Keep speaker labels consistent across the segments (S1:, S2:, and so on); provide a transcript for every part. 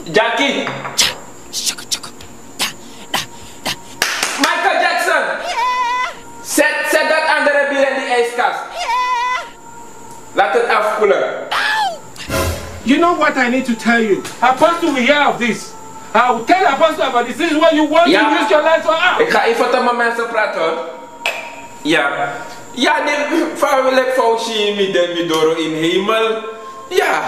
S1: Jackie. Michael Jackson. Zet dat andere bier in die ijskast. Laat het afkoelen.
S2: You know what I need to tell you? Apostle will hear of this. I will tell Apostle about this. This is what you want to use your life for.
S1: Ik ga even met mijn mensen praten hoor. Ja. Ja, nee, vrouwelijk foutje met door in hemel. Ja.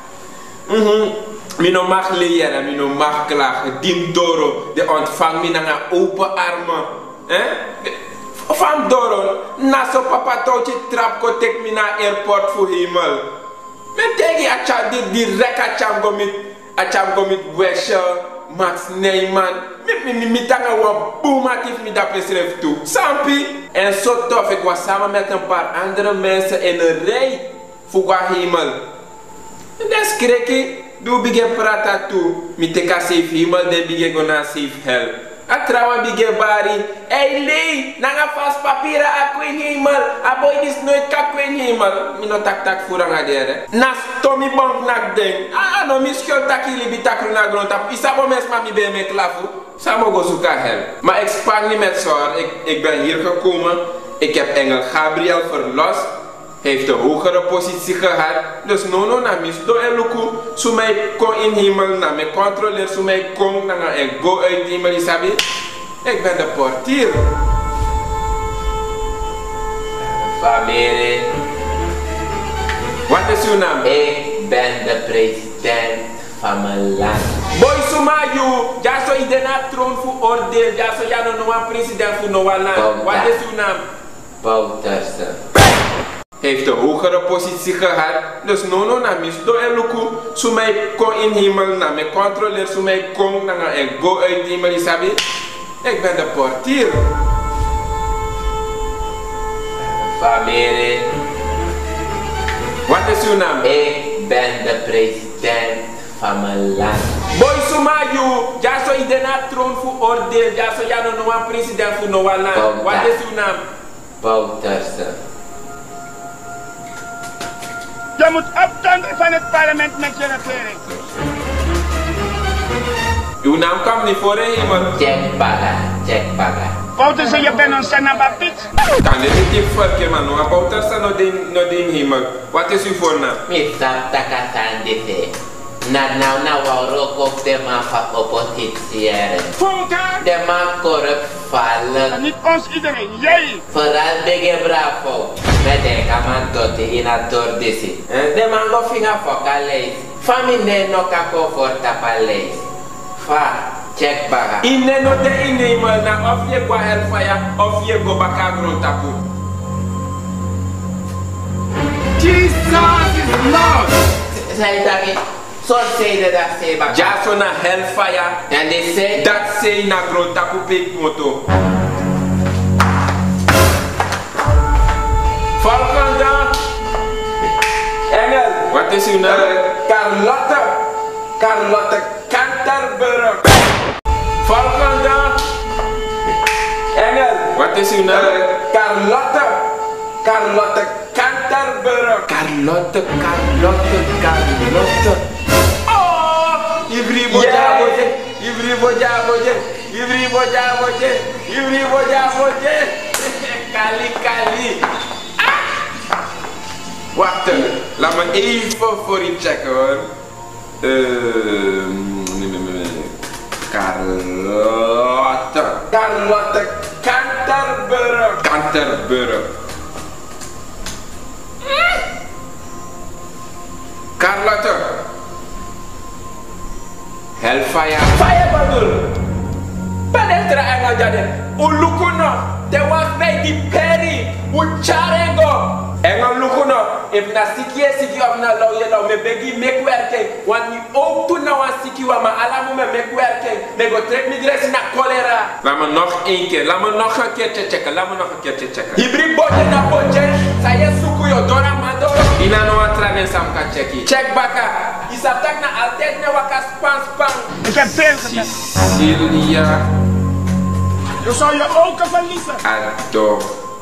S1: Mino mag leren, mino mag klagen. Dien Doro, de ontvang me naar open armen. Van Doro, na zo papa touwtje trap kotek me naar airport voor hemel. Men tegen acham die rek acham gomit wesje, Max Neyman. Mi tanga wa boomatief mi dat beschreef toe. Sampi. En zo tof, ik was samen met een paar andere mensen in een rij voor hemel. En dan schrik ik. Do bige prata tu, mi teka safe hemel, de bige gona safe hell. A trawa bige bari, hey Lee, nanga fast papira a queen hemel, a boy dis nooit ka queen hemel. Mi no tak furanga dere. Nas Tommy Bomb nak ding. No mi skol takili bitakru na grond tap. Isa bo mes ma mi be me klafu. Samo go zoeka hel. Maar ik span niet met zorg. Ik ben hier gekomen. Ik heb engel Gabriel verlost. Hij heeft een hogere positie gehad. Dus no na mis do eluku. Zo mij kon in hemel na me controleer. Zo mij kon na en go uit hemel isabi. Ik ben de portier.
S3: Familie.
S1: Wat is uw naam?
S3: Ik ben de president van mijn land.
S1: Boy Sumayu, ja zo iedereen na troon voor oordeel. Ja zo ja no een president voor Noah land. Wat is uw naam?
S3: Bouterse.
S1: Hij heeft een hogere positie gehad. Dus no na mis do eluku. Zo mij kon in hemel na me controleer. Zo mij kon na en go uit hemel isabi. Ik ben de portier.
S3: Familie.
S1: Wat is uw naam?
S3: Ik ben de president van mijn land.
S1: Boy Sumayu, ja zo iedereen na troon voor oordeel. Ja zo ja no een president voor Noah land. Wat is uw naam?
S3: Bouterse.
S2: Je moet opdonderen van het parlement met je regering.
S1: Uw naam kwam niet voor in hemel.
S3: Check baga.
S2: Bouterse, je bent een senabapit.
S1: Kan dit niet verkeer man, no Bouterse no de hemel. Wat is uw voornaam?
S3: Mi sap takatan dite. Na wou op de man van oppositiëren. De man corrupt vallen.
S2: Niet ons iedereen, jij.
S3: Vooral bege bravo. Met de kaman dote in a tordisi. De man go finga foka leis. Famine no kako for tapa leis. Fa, check baga.
S1: Inne no de in hemel na of je go hellfire of je go baka grond tapu.
S2: Jesus is Lord.
S3: Say that so say that say baga.
S1: Ja so na hellfire.
S3: And they say
S1: Dat say na grond tapu pek moto. Volgende. Engel. Wat is uw naam? Carlotte Canterbury. Volgende. Engel. Wat is uw naam? Carlotte Canterbury. Carlotte. Oh! Ibri boja boje. Kali. Wacht, laat me even voor je checken hoor. Carlotte Canterbury. Carlotte. Hellfire. Fireball. Penetra engel jadi. Ulukuno. Te was bij die Perry. Ucharengo. Engel lukuno. If na siki of na law me begi make werking. Want me ook toen nou aan siki wa maar alamu me make werking. Me go trek me dress na cholera. Laat me nog één keer. Laat me nog een keertje checken. Hibri boje na boje. Saya suku yo dora mando. Ina no atraven sam ka checki. Check baka. Isaptak na altijd na waka span.
S2: Ik heb veel gedaan.
S1: Cecilia.
S2: Je zou je ogen verliezen.
S1: Ado.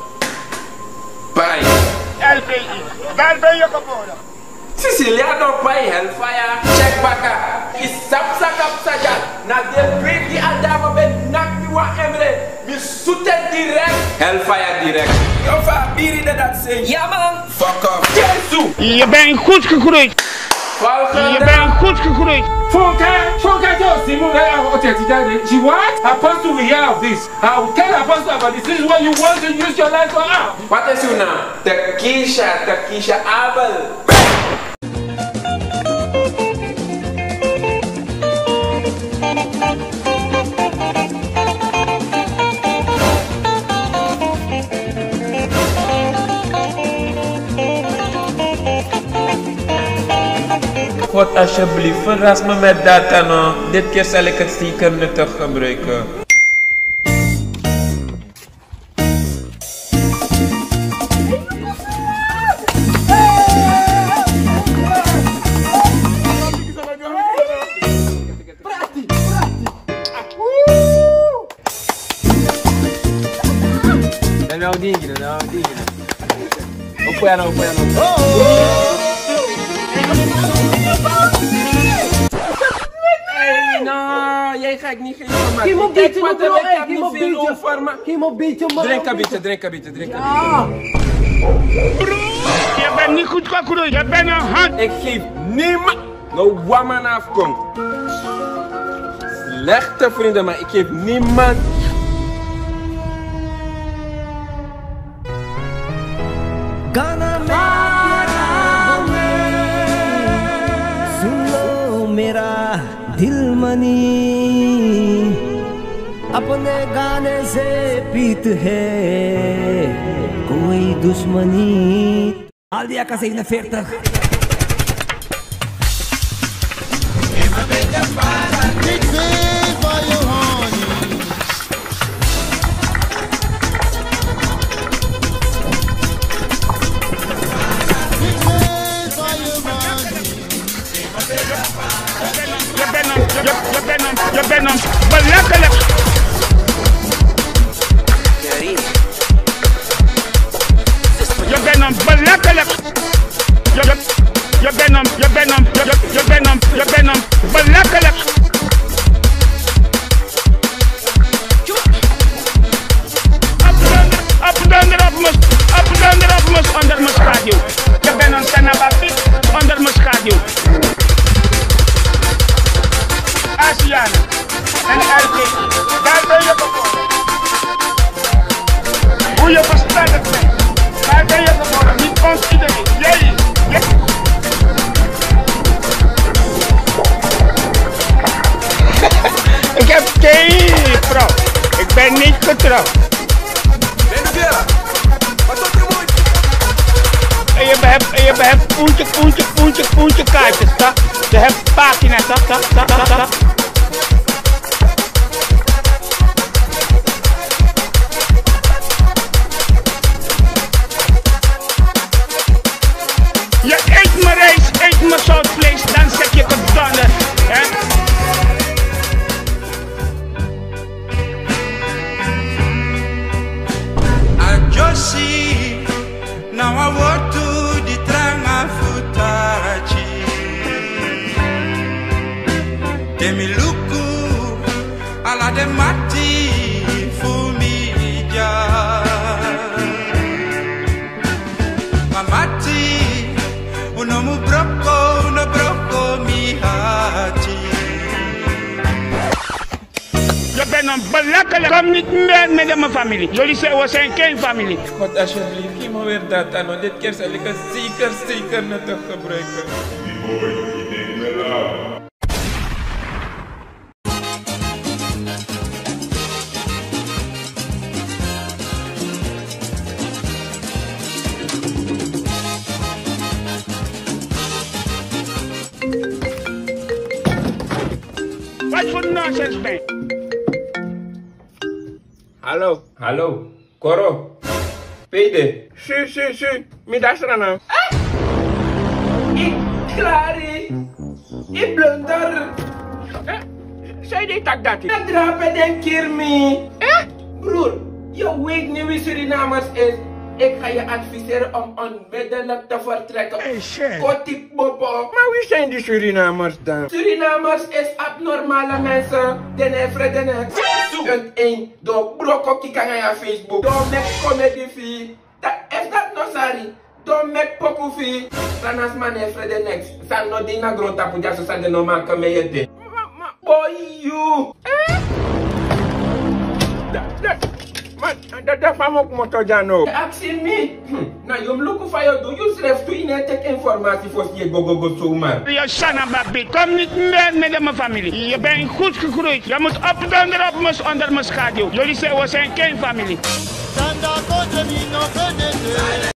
S1: Pai.
S2: LPI. Waar ben je geboren?
S1: Cecilia no pai hellfire. Check baka. is sapsa kapsaja. Na de break die adama ben nak mi wa emre. Mi soeten direct. Hellfire direct. Yo va biri dat zing.
S4: Ja man.
S1: Fuck off. Jezu.
S2: Je bent goed gegroeid. Je bent goed gegroeid. Fonka just she what? Apostle will hear of this. I will tell Apostle about this. This is what you want to use your life for now.
S1: What is your name? Takisha Abel.
S3: God alsjeblieft, verras me met data no. Dit keer zal ik het zeker nuttig gebruiken.
S1: Nou dingen. Opja. No, jij ga ik niet geven, man.
S4: Geef me een beetje, man.
S1: Drink een beetje.
S2: Ja. Je bent niet goed gegroeid. Je bent een hand.
S1: Ik geef niemand no woman afkomt. Slechte vrienden, maar ik geef niemand.
S4: गाना सुन लो मेरा दिल मनी अपने गाने से पीत है कोई दुश्मनी Aldia K47
S2: Je bent hem belachelijk. Je bent hem belachelijk. Je bent hem belachelijk. Onder mijn schaduw. Je bent een Sanabapi onder mijn schaduw. Asiana en RG, daar ben je geboren. Hoe je verstandig bent, daar ben je geboren. Niet ons iedereen, jij. Ik heb geen vrouw. Ik ben niet getrouwd. En je hebt poentje kaartjes, toch? Je hebt pagina's, toch? Je eet mijn rijst, eet mijn zoutvlees, dan zeg je het donder, hè?
S5: I just see, now I walk to the tranga futachi. Demi luku, ala de mati fumija. Mamati, uno brocco mi hati.
S2: Je bent een belachelijk. Kom niet meer met mijn familie. Jullie zeggen, we zijn geen familie.
S1: God alsjeblieft, geef me weer data no. Dit keer zal ik het zeker nuttig gebruiken.
S2: Wat voor nonsens ben je?
S1: Hallo, Koro. Pede. Si, mi dasrana. Ik klari. Ik blunder.
S2: Zij deed dat.
S1: Dat drapen den keer me. Broer, je weet niet wie Surinamers is. Ik ga je adviseren om onmiddellijk te vertrekken.
S2: Hey, shit.
S1: Kotik bobo.
S2: Maar wie zijn die Surinamers dan?
S1: Surinamers is abnormale mensen. Den vrede. Punt 1. Door broko kikanga ya Facebook. Door mek comedy fee. Is dat no sari? Door mek poku fee. Sanas man vrede next. San no dina grota puja so san de no man kame yete. Boy you.
S2: Dat van ook motor jano.
S1: Asking me. Nou, je look for you. Do you schrijf to in tek informatie voor je go zomaar.
S2: Je sana babi, kom niet meer met mijn familie. Je bent goed gegroeid. Je moet opdonderen onder mijn schaduw. Jullie zeggen we zijn geen familie.